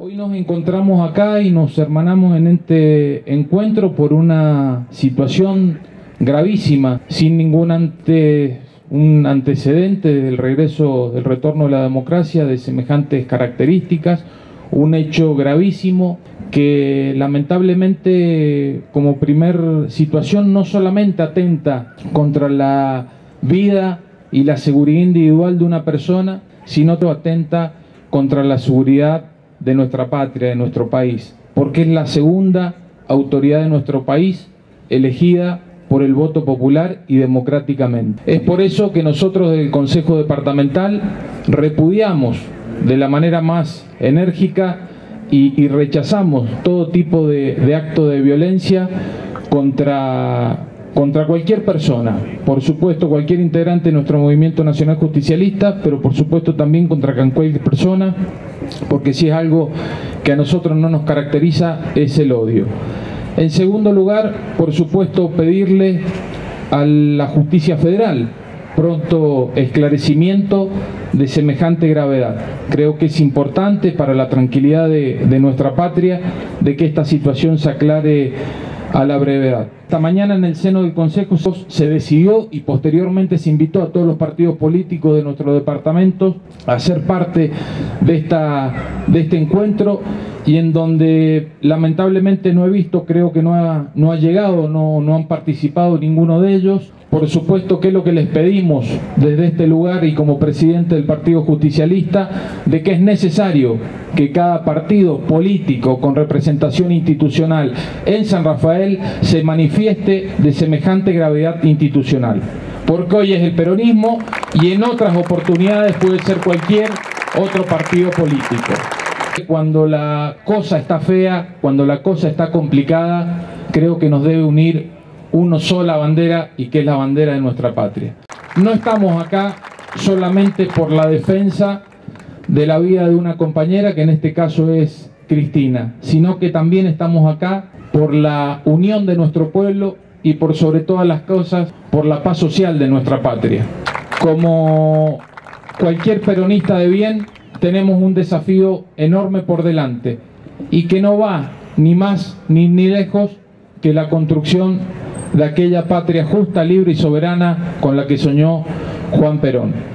Hoy nos encontramos acá y nos hermanamos en este encuentro por una situación gravísima, sin ningún antecedente del retorno de la democracia de semejantes características, un hecho gravísimo que lamentablemente como primer situación no solamente atenta contra la vida y la seguridad individual de una persona, sino que atenta contra la seguridad de nuestra patria, de nuestro país, porque es la segunda autoridad de nuestro país elegida por el voto popular y democráticamente. Es por eso que nosotros del Consejo Departamental repudiamos de la manera más enérgica y rechazamos todo tipo de acto de violencia contra cualquier persona, por supuesto cualquier integrante de nuestro movimiento nacional justicialista, pero por supuesto también contra cualquier persona, porque si es algo que a nosotros no nos caracteriza es el odio. En segundo lugar, por supuesto, pedirle a la justicia federal pronto esclarecimiento de semejante gravedad. Creo que es importante para la tranquilidad de nuestra patria de que esta situación se aclare a la brevedad. Esta mañana en el seno del Consejo se decidió y posteriormente se invitó a todos los partidos políticos de nuestro departamento a ser parte de este encuentro, y en donde lamentablemente no he visto, creo que no ha llegado, no han participado ninguno de ellos. Por supuesto que es lo que les pedimos desde este lugar y como presidente del Partido Justicialista, de que es necesario que cada partido político con representación institucional en San Rafael se manifieste de semejante gravedad institucional. Porque hoy es el peronismo y en otras oportunidades puede ser cualquier otro partido político. Cuando la cosa está fea, cuando la cosa está complicada, creo que nos debe unir una sola bandera, y que es la bandera de nuestra patria. No estamos acá solamente por la defensa de la vida de una compañera, que en este caso es Cristina, sino que también estamos acá por la unión de nuestro pueblo y por sobre todas las cosas, por la paz social de nuestra patria. Como cualquier peronista de bien, tenemos un desafío enorme por delante y que no va ni más ni lejos que la construcción de aquella patria justa, libre y soberana con la que soñó Juan Perón.